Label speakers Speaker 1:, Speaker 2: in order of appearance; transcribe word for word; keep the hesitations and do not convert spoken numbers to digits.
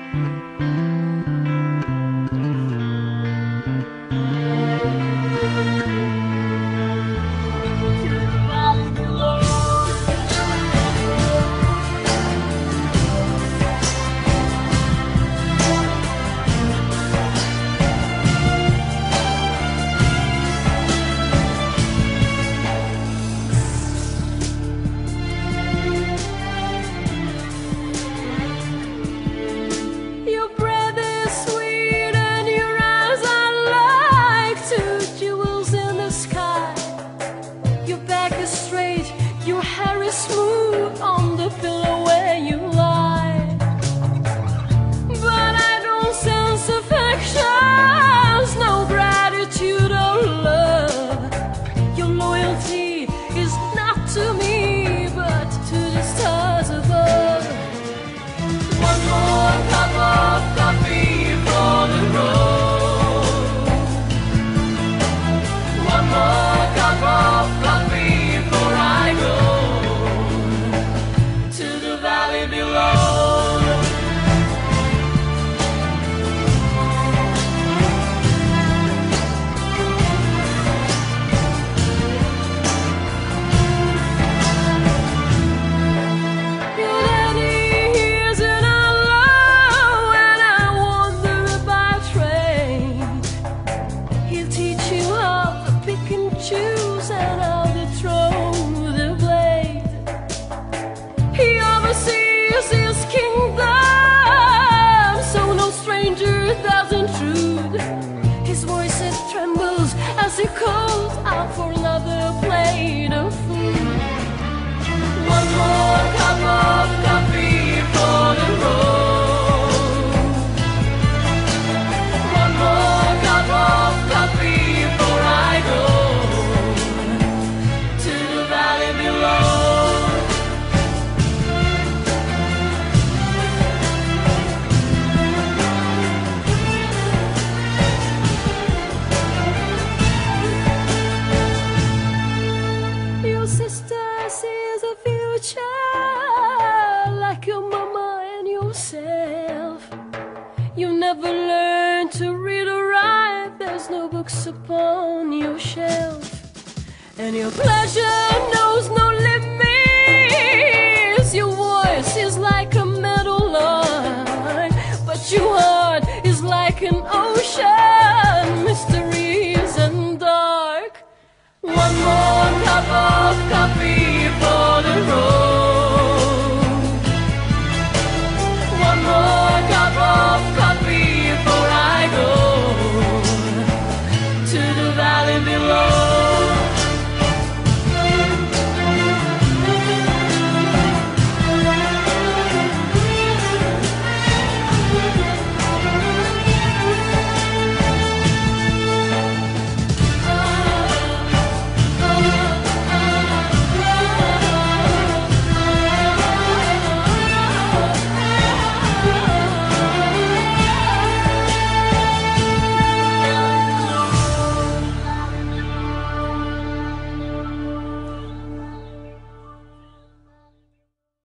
Speaker 1: Your hair is smooth on the pillow where you lie, but I don't sense affections, no gratitude or love. Your loyalty is not to me, but to the stars above. One more cup of coffee for the road. One more cup of coffee before I go to the valley below. Your daddy hears it all low, and I wonder if I train. He'll teach you how to pick and choose and how to throw the blade. He oversees his kingdom, so no stranger does intrude. His voice it trembles as he calls out for another plate of food. One more cup of coffee for the road. One more cup of coffee before I go to the valley below. Your sister sees a future like your mama and yourself. You never learn to read or write, there's no books upon your shelf, and your pleasure knows no